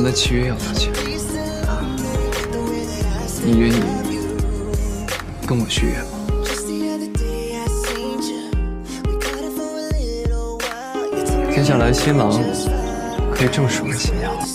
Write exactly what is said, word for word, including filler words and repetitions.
们的契约要拿钱，你愿意跟我续约吗？天下来新郎可以这么说个新娘。